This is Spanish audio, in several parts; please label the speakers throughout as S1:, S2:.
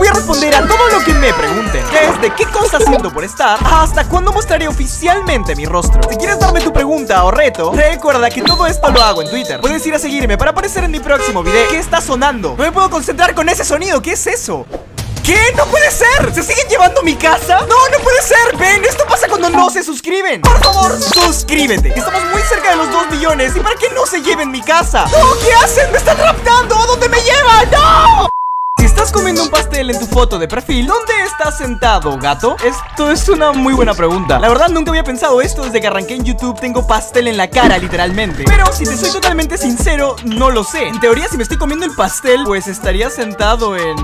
S1: voy a responder a todo lo que me pregunten, desde qué cosa siento por estar hasta cuándo mostraré oficialmente mi rostro. Si quieres darme tu pregunta o reto, recuerda que todo esto lo hago en Twitter. Puedes ir a seguirme para aparecer en mi próximo video. ¿Qué está sonando? No me puedo concentrar con ese sonido. ¿Qué es eso? ¿Qué? ¡No puede ser! ¿Se siguen llevando mi casa? ¡No, no puede ser! ¡Ven! Esto pasa cuando no se suscriben. Por favor, suscríbete. Estamos muy cerca de los 2 millones. ¿Y para qué no se lleven mi casa? ¡No! ¿Qué hacen? ¡Me están raptando! ¿A dónde me llevan? ¡No! Si estás comiendo un pastel en tu foto de perfil, ¿dónde estás sentado, gato? Esto es una muy buena pregunta. La verdad nunca había pensado esto desde que arranqué en YouTube. Tengo pastel en la cara, literalmente. Pero si te soy totalmente sincero, no lo sé. En teoría, si me estoy comiendo el pastel, pues estaría sentado en...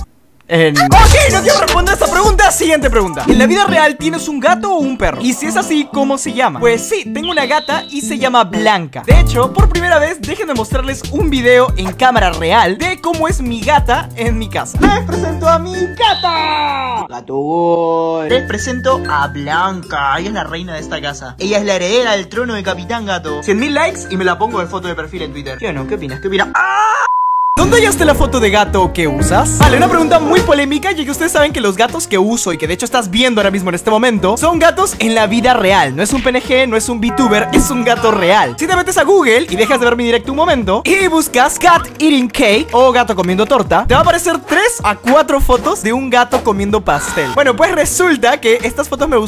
S1: Ok, no quiero responder esta pregunta. Siguiente pregunta. ¿En la vida real tienes un gato o un perro? Y si es así, ¿cómo se llama? Pues sí, tengo una gata y se llama Blanca. De hecho, por primera vez, déjenme mostrarles un video en cámara real de cómo es mi gata en mi casa. Les presento a mi gata. Gato. Les presento a Blanca. Ella es la reina de esta casa. Ella es la heredera del trono de Capitán Gato. 100.000 likes y me la pongo de foto de perfil en Twitter. ¿Sí o no? ¿Qué opinas? ¿Qué opinas? ¡Ah! ¿Dónde hallaste la foto de gato que usas? Vale, una pregunta muy polémica, ya que ustedes saben que los gatos que uso y que de hecho estás viendo ahora mismo en este momento son gatos en la vida real. No es un PNG, no es un VTuber, es un gato real. Si te metes a Google y dejas de ver mi directo un momento y buscas cat eating cake o gato comiendo torta, te va a aparecer 3 a 4 fotos de un gato comiendo pastel. Bueno, pues resulta que estas fotos me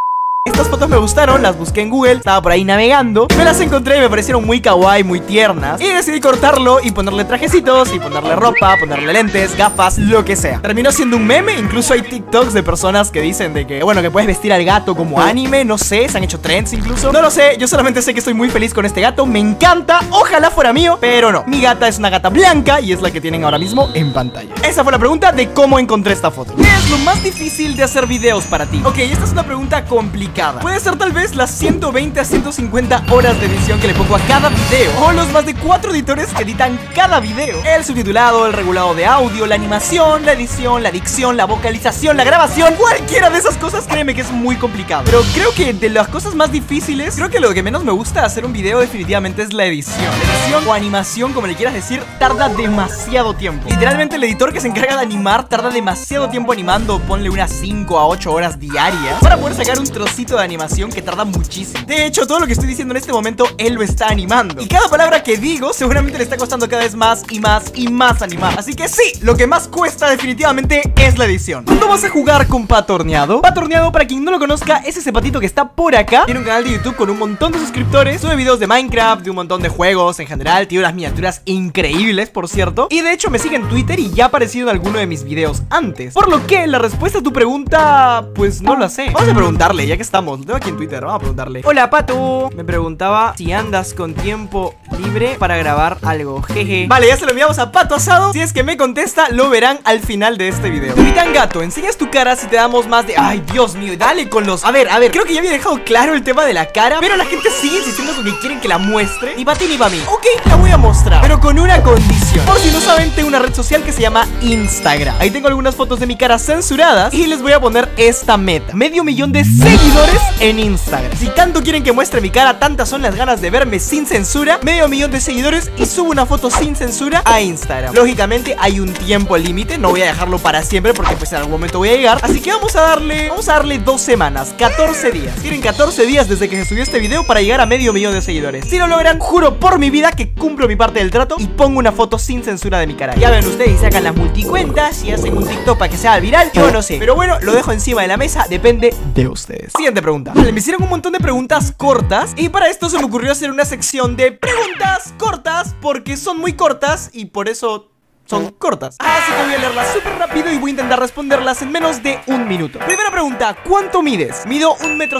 S1: gustaron, las busqué en Google, estaba por ahí navegando, me las encontré y me parecieron muy kawaii, muy tiernas. Y decidí cortarlo y ponerle trajecitos, y ponerle ropa, ponerle lentes, gafas, lo que sea. Terminó siendo un meme, incluso hay TikToks de personas que dicen de que, bueno, que puedes vestir al gato como anime, no sé, se han hecho trends incluso. No lo sé, yo solamente sé que estoy muy feliz con este gato, me encanta, ojalá fuera mío, pero no. Mi gata es una gata blanca y es la que tienen ahora mismo en pantalla. Esa fue la pregunta de cómo encontré esta foto. ¿Qué es lo más difícil de hacer videos para ti? Ok, esta es una pregunta complicada. Puede ser tal vez las 120 a 150 horas de edición que le pongo a cada video, o los más de 4 editores que editan cada video. El subtitulado, el regulado de audio, la animación, la edición, la dicción, la vocalización, la grabación. Cualquiera de esas cosas, créeme que es muy complicado. Pero creo que de las cosas más difíciles, creo que lo que menos me gusta hacer un video definitivamente es la edición. La edición o animación, como le quieras decir, tarda demasiado tiempo. Literalmente el editor que se encarga de animar tarda demasiado tiempo animando. Ponle unas 5 a 8 horas diarias para poder sacar un trocito de animación que tarda muchísimo. De hecho, todo lo que estoy diciendo en este momento, él lo está animando. Y cada palabra que digo, seguramente le está costando cada vez más y más y más animar. Así que sí, lo que más cuesta definitivamente es la edición. ¿Cuándo vas a jugar con Pato Horneado? Pato Horneado, para quien no lo conozca, es ese patito que está por acá. Tiene un canal de YouTube con un montón de suscriptores. Sube videos de Minecraft, de un montón de juegos en general. Tiene unas miniaturas increíbles, por cierto. Y de hecho me sigue en Twitter y ya ha aparecido en alguno de mis videos antes. Por lo que la respuesta a tu pregunta, pues no la sé. Vamos a preguntarle, ya que estamos. Lo tengo aquí en Twitter, vamos a preguntarle. Hola, Pato. Me preguntaba si andas con tiempo libre para grabar algo. Jeje. Vale, ya se lo enviamos a Pato Asado. Si es que me contesta, lo verán al final de este video. Capitán Gato, ¿enseñas tu cara si te damos más de...? Ay, Dios mío, dale con los... A ver, creo que ya había dejado claro el tema de la cara, pero la gente sigue insistiendo con que quieren que la muestre. Ni para ti ni para mí. Ok, la voy a mostrar, pero con una condición. Por si no saben, tengo una red social que se llama Instagram. Ahí tengo algunas fotos de mi cara censuradas y les voy a poner esta meta: 500.000 de seguidores en Instagram. Si tanto quieren que muestre mi cara, tantas son las ganas de verme sin censura, 500.000 de seguidores y subo una foto sin censura a Instagram. Lógicamente hay un tiempo límite, no voy a dejarlo para siempre porque pues en algún momento voy a llegar. Así que vamos a darle 2 semanas, 14 días. Tienen 14 días desde que se subió este video para llegar a 500.000 de seguidores. Si lo logran, juro por mi vida que cumplo mi parte del trato y pongo una foto sin censura de mi cara. Ya ven ustedes, sacan las multicuentas y hacen un TikTok para que sea viral. Yo no sé, pero bueno, lo dejo encima de la mesa, depende de ustedes. Siguiente pregunta. Vale, me hicieron un montón de preguntas cortas y para esto se me ocurrió hacer una sección de preguntas cortas porque son muy cortas y por eso son cortas. Así que voy a leerlas súper rápido y voy a intentar responderlas en menos de 1 minuto. Primera pregunta: ¿cuánto mides? Mido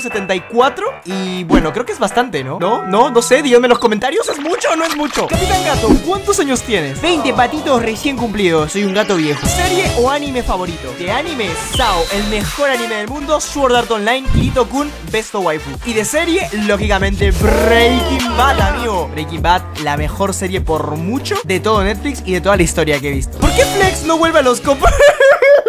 S1: 1,74 m y bueno, creo que es bastante, ¿no? No sé, díganme en los comentarios, ¿es mucho o no es mucho? Capitán Gato, ¿cuántos años tienes? 20 patitos recién cumplidos, soy un gato viejo. ¿Serie o anime favorito? De anime, SAO, el mejor anime del mundo, Sword Art Online, Kirito-kun, Besto Waifu. Y de serie, lógicamente, Breaking Bad, amigo. Breaking Bad, la mejor serie por mucho de todo Netflix y de toda la historia que he visto. ¿Por qué Flex no vuelve a los compas?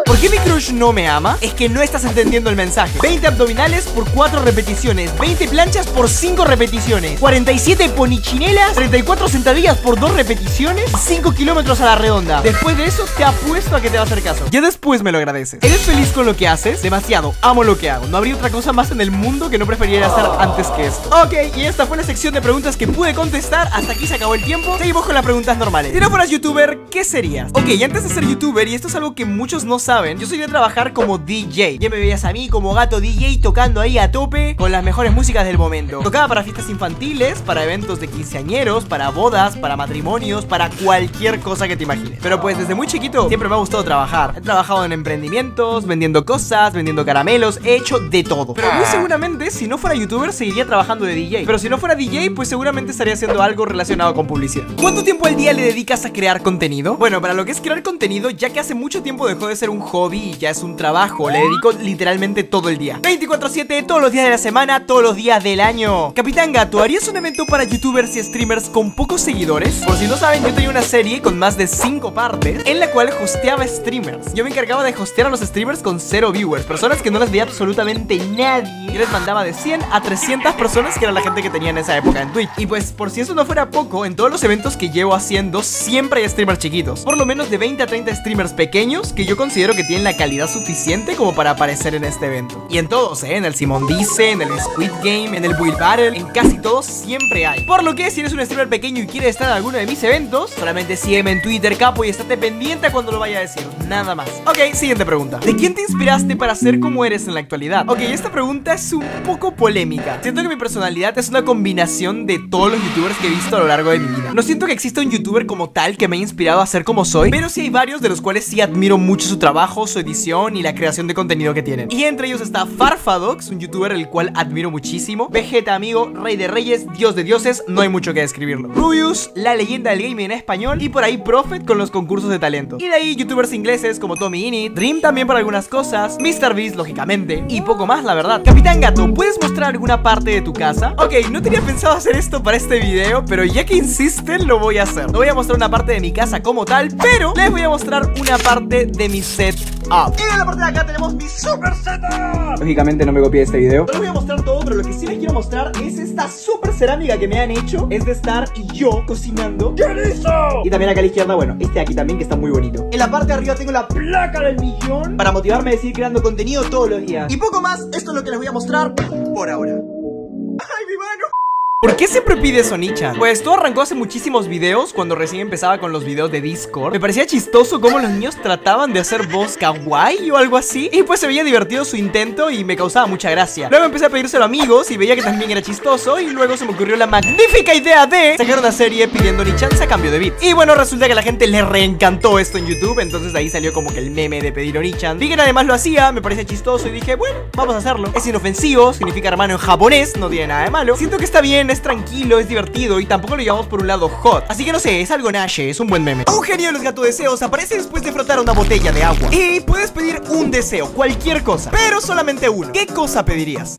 S1: ¿Por qué mi crush no me ama? Es que no estás entendiendo el mensaje. 20 abdominales por 4 repeticiones, 20 planchas por 5 repeticiones, 47 ponichinelas, 34 sentadillas por 2 repeticiones, 5 kilómetros a la redonda. Después de eso te apuesto a que te va a hacer caso. Ya después me lo agradeces. ¿Eres feliz con lo que haces? Demasiado, amo lo que hago. No habría otra cosa más en el mundo que no preferiría hacer antes que esto. Ok, y esta fue la sección de preguntas que pude contestar. Hasta aquí se acabó el tiempo. Seguimos con las preguntas normales. Si no fueras youtuber, ¿qué serías? Ok, y antes de ser youtuber, y esto es algo que muchos no saben, yo soy de trabajar como DJ. Ya me veías a mí como gato DJ tocando ahí a tope con las mejores músicas del momento. Tocaba para fiestas infantiles, para eventos de quinceañeros, para bodas, para matrimonios, para cualquier cosa que te imagines. Pero pues desde muy chiquito siempre me ha gustado trabajar. He trabajado en emprendimientos, vendiendo cosas, vendiendo caramelos, he hecho de todo. Pero muy seguramente si no fuera youtuber seguiría trabajando de DJ. Pero si no fuera DJ, pues seguramente estaría haciendo algo relacionado con publicidad. ¿Cuánto tiempo al día le dedicas a crear contenido? Bueno, para lo que es crear contenido, ya que hace mucho tiempo dejó de ser un hobby y ya es un trabajo, le dedico literalmente todo el día, 24/7, todos los días de la semana, todos los días del año. Capitán Gato, ¿harías un evento para youtubers y streamers con pocos seguidores? Por si no saben, yo tenía una serie con más de 5 partes en la cual hosteaba streamers. Yo me encargaba de hostear a los streamers con 0 viewers, personas que no las veía absolutamente nadie. Yo les mandaba de 100 a 300 personas, que era la gente que tenía en esa época en Twitch. Y pues por si eso no fuera poco, en todos los eventos que llevo haciendo siempre hay streamers chiquitos, por lo menos de 20 a 30 streamers pequeños que yo considero que tienen la calidad suficiente como para aparecer en este evento. Y en todos, en el Simón Dice, en el Squid Game, en el Build Battle, en casi todos siempre hay. Por lo que si eres un streamer pequeño y quieres estar en alguno de mis eventos, solamente sígueme en Twitter, capo, y estate pendiente a cuando lo vaya a decir, nada más. Ok, siguiente pregunta. ¿De quién te inspiraste para ser como eres en la actualidad? Ok, esta pregunta es un poco polémica. Siento que mi personalidad es una combinación de todos los youtubers que he visto a lo largo de mi vida. No siento que exista un youtuber como tal que me haya inspirado a ser como soy, pero sí hay varios de los cuales sí admiro mucho su trabajo, su edición y la creación de contenido que tienen. Y entre ellos está Farfadox, un youtuber el cual admiro muchísimo, Vegeta Amigo, Rey de Reyes, Dios de Dioses, no hay mucho que describirlo, Rubius, la leyenda del gaming en español, y por ahí Prophet con los concursos de talento. Y de ahí youtubers ingleses como Tommy Innit, Dream también para algunas cosas, MrBeast lógicamente, y poco más la verdad. Capitán Gato, ¿puedes mostrar alguna parte de tu casa? Ok, no tenía pensado hacer esto para este video, pero ya que insisten lo voy a hacer. No voy a mostrar una parte de mi casa como tal, pero les voy a mostrar una parte de mi setup. Y en la parte de acá tenemos mi super setup. Lógicamente no me copié este video. No les voy a mostrar todo, pero lo que sí les quiero mostrar es esta super cerámica que me han hecho. Es de estar yo cocinando. ¡Qué listo! Y también acá a la izquierda, bueno, este de aquí también que está muy bonito. En la parte de arriba tengo la placa del millón para motivarme a seguir creando contenido todos los días. Y poco más, esto es lo que les voy a mostrar por ahora. ¡Ay, mi mano! ¿Por qué siempre pides Onichan? Pues todo arrancó hace muchísimos videos, cuando recién empezaba con los videos de Discord. Me parecía chistoso cómo los niños trataban de hacer voz kawaii o algo así, y pues se veía divertido su intento y me causaba mucha gracia. Luego empecé a pedírselo a amigos y veía que también era chistoso, y luego se me ocurrió la magnífica idea de sacar una serie pidiendo Onichans a cambio de bits. Y bueno, resulta que a la gente le reencantó esto en YouTube, entonces de ahí salió como que el meme de pedir Onichan. Vi que nadie más lo hacía, me parecía chistoso y dije, bueno, vamos a hacerlo. Es inofensivo, significa hermano en japonés, no tiene nada de malo. Siento que está bien, es tranquilo, es divertido y tampoco lo llevamos por un lado hot. Así que no sé, es algo nache, es un buen meme. Un genio de los gato deseos aparece después de frotar una botella de agua. Y puedes pedir un deseo, cualquier cosa, pero solamente uno. ¿Qué cosa pedirías?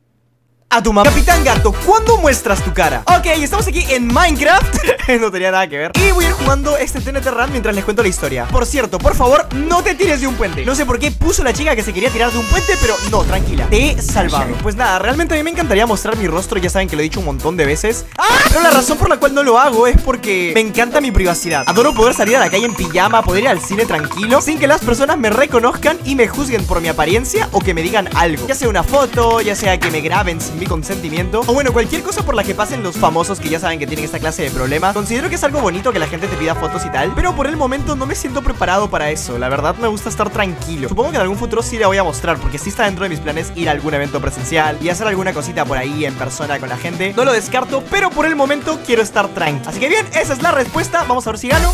S1: A tu mamá. Capitán Gato, ¿cuándo muestras tu cara? Ok, estamos aquí en Minecraft. No tenía nada que ver. Y voy a ir jugando este TNT Run mientras les cuento la historia. Por cierto, por favor, no te tires de un puente. No sé por qué puso la chica que se quería tirar de un puente, pero no, tranquila, te he salvado. Pues nada, realmente a mí me encantaría mostrar mi rostro. Ya saben que lo he dicho un montón de veces. Pero la razón por la cual no lo hago es porque me encanta mi privacidad. Adoro poder salir a la calle en pijama, poder ir al cine tranquilo, sin que las personas me reconozcan y me juzguen por mi apariencia o que me digan algo. Ya sea una foto, ya sea que me graben sin mi consentimiento, o bueno, cualquier cosa por la que pasen los famosos que ya saben que tienen esta clase de problemas. Considero que es algo bonito que la gente te pida fotos y tal, pero por el momento no me siento preparado para eso. La verdad me gusta estar tranquilo. Supongo que en algún futuro sí la voy a mostrar, porque sí está dentro de mis planes ir a algún evento presencial y hacer alguna cosita por ahí en persona con la gente. No lo descarto, pero por el momento quiero estar tranquilo. Así que bien, esa es la respuesta. Vamos a ver si gano.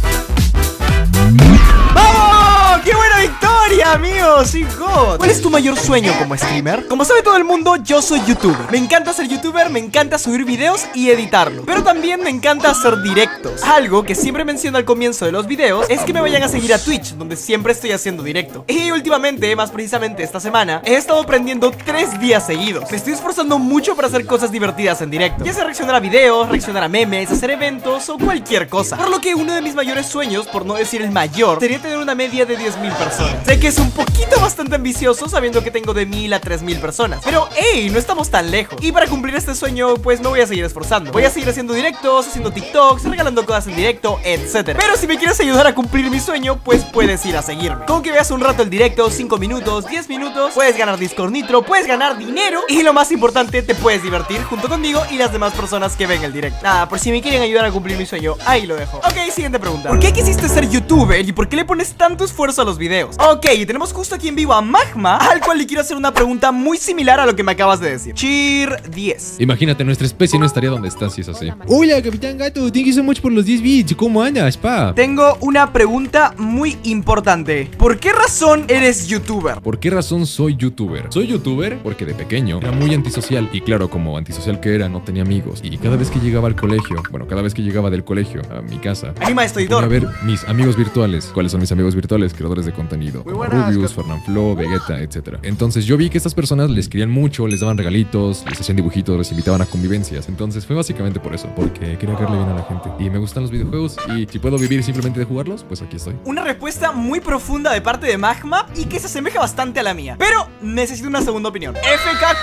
S1: ¡Vamos! ¡Qué buena victoria, amigos! ¡Sí, God! ¿Cuál es tu mayor sueño como streamer? Como sabe todo el mundo, yo soy youtuber. Me encanta ser youtuber, me encanta subir videos y editarlo, pero también me encanta hacer directos. Algo que siempre menciono al comienzo de los videos es que me vayan a seguir a Twitch, donde siempre estoy haciendo directo. Y últimamente, más precisamente esta semana, he estado aprendiendo 3 días seguidos. Me estoy esforzando mucho para hacer cosas divertidas en directo, ya sea reaccionar a videos, reaccionar a memes, hacer eventos o cualquier cosa. Por lo que uno de mis mayores sueños, por no decir el mayor, sería tener una media de 10.000 personas. Sé que es un un poquito bastante ambicioso, sabiendo que tengo de 1000 a 3000 personas. Pero hey, no estamos tan lejos. Y para cumplir este sueño, pues me voy a seguir esforzando. Voy a seguir haciendo directos, haciendo TikToks, regalando cosas en directo, etc. Pero si me quieres ayudar a cumplir mi sueño, pues puedes ir a seguirme. Con que veas un rato el directo, 5 minutos, 10 minutos, puedes ganar Discord Nitro, puedes ganar dinero y lo más importante, te puedes divertir junto conmigo y las demás personas que ven el directo. Nada, por si me quieren ayudar a cumplir mi sueño, ahí lo dejo. Ok, siguiente pregunta. ¿Por qué quisiste ser youtuber y por qué le pones tanto esfuerzo a los videos? Ok, tenemos justo aquí en vivo a Magma, al cual le quiero hacer una pregunta muy similar a lo que me acabas de decir. Cheer 10.
S2: Imagínate, nuestra especie no estaría donde está si es así.
S3: Hola, Capitán Gato, thank you so much por los 10 bits. ¿Cómo andas, pa?
S1: Tengo una pregunta muy importante. ¿Por qué razón eres youtuber?
S2: ¿Por qué razón soy youtuber? Soy youtuber porque de pequeño era muy antisocial. Y claro, como antisocial que era, no tenía amigos. Y cada vez que llegaba al colegio, bueno, cada vez que llegaba del colegio a mi casa,
S1: Anima esto, editor.
S2: a ver mis amigos virtuales. ¿Cuáles son mis amigos virtuales? Creadores de contenido. Como Rubius, Fernanfloo, Vegeta, etc. Entonces yo vi que estas personas les querían mucho, les daban regalitos, les hacían dibujitos, les invitaban a convivencias. Entonces fue básicamente por eso, porque quería caerle bien a la gente. Y me gustan los videojuegos y si puedo vivir simplemente de jugarlos, pues aquí estoy.
S1: Una respuesta muy profunda de parte de Magma y que se asemeja bastante a la mía. Pero necesito una segunda opinión. FK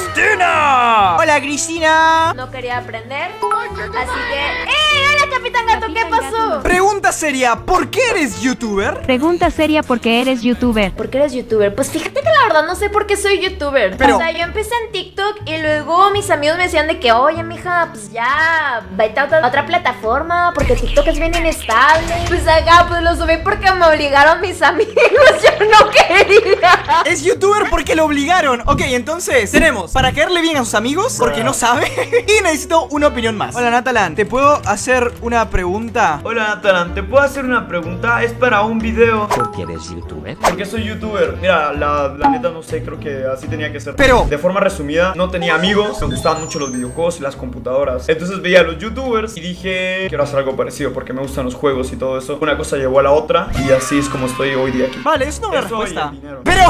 S1: Cristina. Hola, Cristina.
S4: No quería aprender, así que... ¡Hola, Capitán Gato! ¿Qué pasó?
S1: Pregunta seria, ¿por qué eres youtuber?
S5: Pregunta seria, ¿por qué eres youtuber?
S4: ¿Por qué eres youtuber? Pues fíjate que la verdad no sé por qué soy youtuber.
S1: Pero...
S4: O sea, yo empecé en TikTok y luego mis amigos me decían de que, oye, mija, pues ya, vete a otra plataforma porque TikTok es bien inestable. Pues acá, pues lo subí porque me obligaron mis amigos. Yo no quería.
S1: Es youtuber porque lo obligaron. Ok, entonces tenemos para caerle bien a sus amigos, porque no sabe. Y necesito una opinión más. Hola, Natalan, ¿te puedo hacer una pregunta?
S6: Hola Natalan, ¿te puedo hacer una pregunta? Es para un video.
S7: ¿Por qué eres youtuber?
S6: Porque soy youtuber. Mira, la neta no sé, creo que así tenía que ser.
S1: Pero
S6: de forma resumida, no tenía amigos, me gustaban mucho los videojuegos y las computadoras. Entonces veía a los youtubers y dije, quiero hacer algo parecido porque me gustan los juegos y todo eso. Una cosa llevó a la otra y así es como estoy hoy día aquí.
S1: vale, es una buena
S6: Eso y
S1: respuesta.
S6: el dinero.
S1: Pero...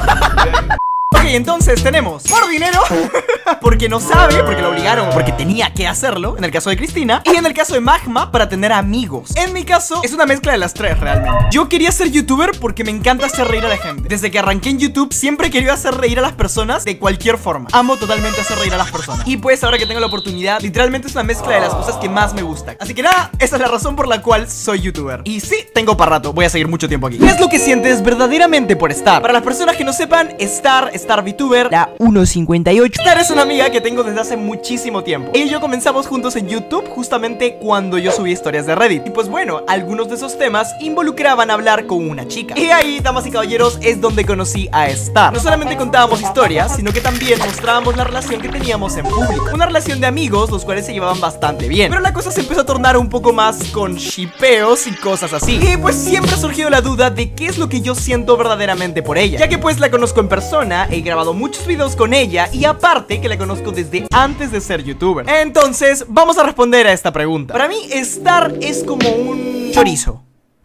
S1: Ok, entonces tenemos por dinero, porque no sabe, porque lo obligaron, porque tenía que hacerlo, en el caso de Cristina. Y en el caso de Magma, para tener amigos. En mi caso, es una mezcla de las tres realmente. Yo quería ser youtuber porque me encanta hacer reír a la gente. Desde que arranqué en YouTube, siempre he querido hacer reír a las personas de cualquier forma. Amo totalmente hacer reír a las personas. Y pues ahora que tengo la oportunidad, literalmente es una mezcla de las cosas que más me gustan. Así que nada, esa es la razón por la cual soy youtuber. Y sí, tengo para rato, voy a seguir mucho tiempo aquí. ¿Qué es lo que sientes verdaderamente por Star? Para las personas que no sepan, Star VTuber, la 1.58. Star es una amiga que tengo desde hace muchísimo tiempo. Ella y yo comenzamos juntos en YouTube justamente cuando yo subí historias de Reddit. Y pues bueno, algunos de esos temas involucraban hablar con una chica. Y ahí, damas y caballeros, es donde conocí a Star. No solamente contábamos historias, sino que también mostrábamos la relación que teníamos en público. Una relación de amigos, los cuales se llevaban bastante bien. Pero la cosa se empezó a tornar un poco más con shipeos y cosas así. Y pues siempre ha surgido la duda de qué es lo que yo siento verdaderamente por ella, ya que pues la conozco en persona, he grabado muchos videos con ella y aparte que la conozco desde antes de ser youtuber. Entonces, vamos a responder a esta pregunta. Para mí, Star es como un chorizo.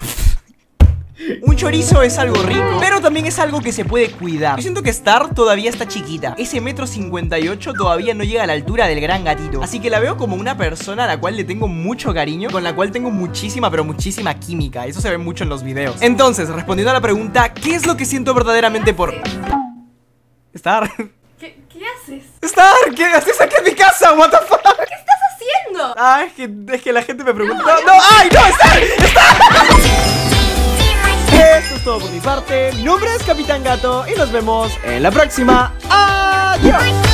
S1: Un chorizo es algo rico, pero también es algo que se puede cuidar. Yo siento que Star todavía está chiquita. Ese 1,58 m todavía no llega a la altura del gran gatito. Así que la veo como una persona a la cual le tengo mucho cariño, con la cual tengo muchísima, pero muchísima química. Eso se ve mucho en los videos. Entonces, respondiendo a la pregunta, ¿qué es lo que siento verdaderamente por Star?
S4: ¿Qué haces?
S1: Star, ¿qué haces aquí en mi casa? What the fuck?
S4: ¿Qué estás haciendo?
S1: Ah, es que la gente me pregunta. No, ¡ay, no! ¡Star! Esto es todo por mi parte. Mi nombre es Capitán Gato y nos vemos en la próxima. ¡Adiós!